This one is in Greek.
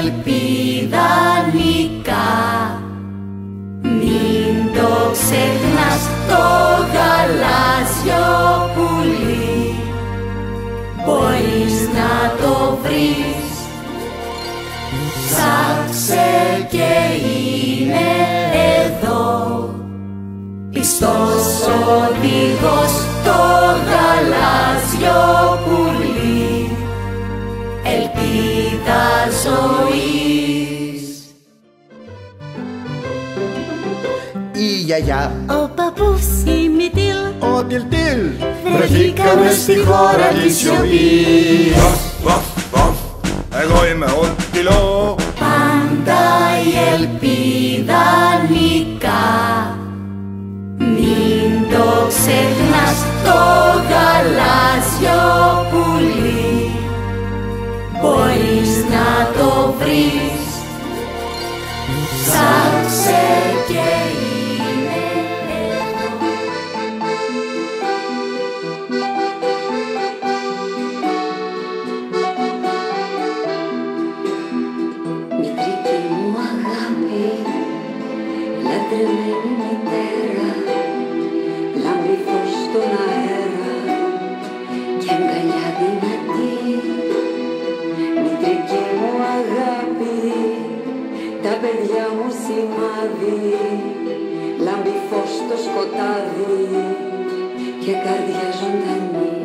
ελπίδα νικά. Μην το ξεχνάς το γαλάζιο πουλί, μπορείς να το βρεις. Ψάξε και είναι εδώ, πιστός οδηγός το γαλάζιο πουλί, ελπίδα ζωής. Η γιαγιά, ο παππούς, η Μητήλ, ο Τιλτήλ, βρεθήκαμε στη χώρα της σιωπής. Εγώ είμαι ο Τιλό. Πάντα η ελπίδα νικά. Μην το ξεχνάς το γαλάζιο πουλί, μπορείς να το βρεις. Ψάξε και είναι εδώ. Μητρική μου αγάπη, λατρεμένη μητέρα, λάμπει φως στον αέρα και αγκαλιά δυνατή. Μητρική μου αγάπη, τα παιδιά μου σημάδι, λάμπει φως στο σκοτάδι και καρδιά ζωντανή.